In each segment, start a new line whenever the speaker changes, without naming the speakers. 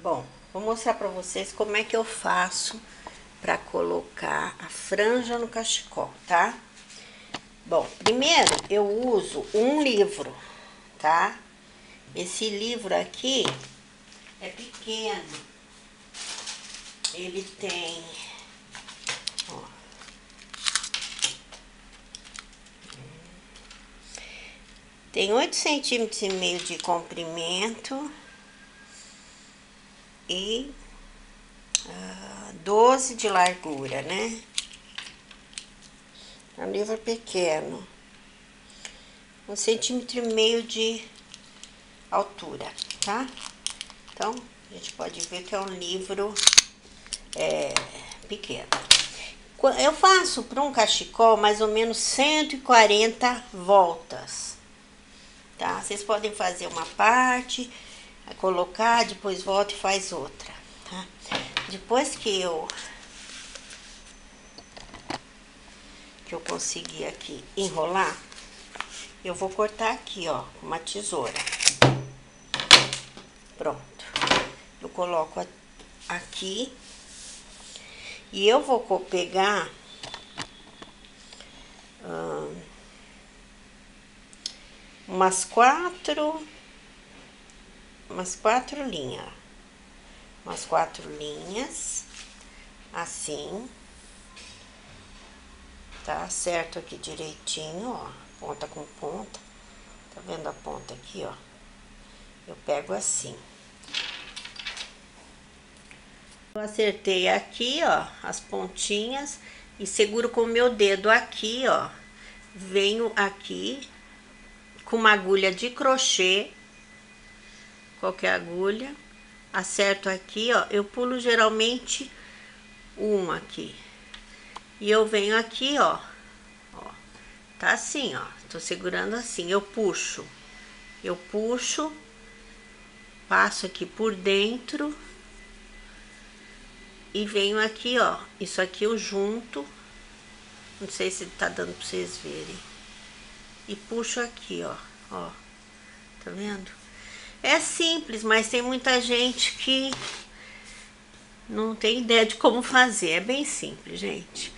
Bom, vou mostrar pra vocês como é que eu faço pra colocar a franja no cachecol, tá? Bom, primeiro eu uso um livro, tá? Esse livro aqui é pequeno. Ele tem, ó, tem 8,5 centímetros de comprimento e 12 de largura, né? É um livro pequeno. 1,5 centímetro de altura, tá? Então, a gente pode ver que é um livro pequeno. Eu faço para um cachecol mais ou menos 140 voltas, tá? Vocês podem fazer uma parte, colocar, depois volta e faz outra, tá? Depois que eu conseguir aqui enrolar, eu vou cortar aqui, ó, com uma tesoura. Pronto. Eu coloco aqui e eu vou pegar umas quatro linhas. Umas 4 linhas, assim. Tá certo aqui direitinho, ó, ponta com ponta. Tá vendo a ponta aqui, ó? Eu pego assim. Eu acertei aqui, ó, as pontinhas e seguro com o meu dedo aqui, ó. Venho aqui com uma agulha de crochê, qualquer agulha, acerto aqui, ó. Eu pulo geralmente um aqui. E eu venho aqui, ó, tá assim, ó, tô segurando assim, eu puxo, passo aqui por dentro e venho aqui, ó, isso aqui eu junto, não sei se tá dando pra vocês verem, e puxo aqui, ó, tá vendo? É simples, mas tem muita gente que não tem ideia de como fazer, é bem simples, gente.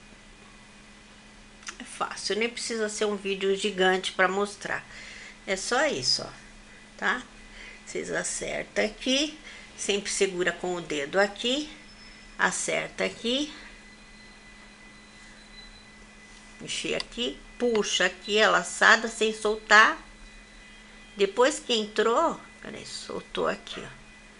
Fácil, nem precisa ser um vídeo gigante para mostrar. É só isso, ó, tá? Vocês acertam aqui, sempre segura com o dedo aqui, acerta aqui, mexer aqui, puxa aqui a laçada sem soltar. Depois que entrou, peraí, soltou aqui, ó.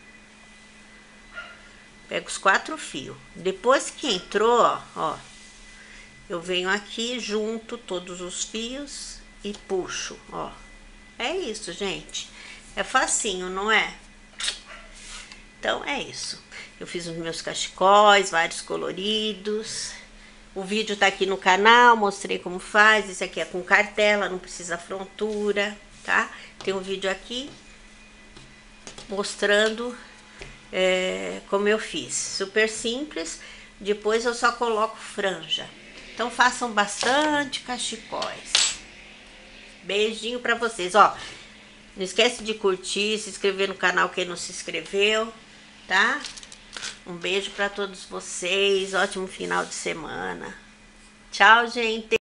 Pega os 4 fios. Depois que entrou, ó, eu venho aqui, junto todos os fios e puxo, ó. É isso, gente. É facinho, não é? Então, é isso. Eu fiz os meus cachecóis, vários coloridos. O vídeo tá aqui no canal, mostrei como faz. Esse aqui é com cartela, não precisa frontura, tá? Tem um vídeo aqui mostrando como eu fiz. Super simples. Depois eu só coloco franja. Então, façam bastante cachecóis. Beijinho pra vocês, ó. Não esquece de curtir, se inscrever no canal quem não se inscreveu, tá? Um beijo pra todos vocês, ótimo final de semana. Tchau, gente!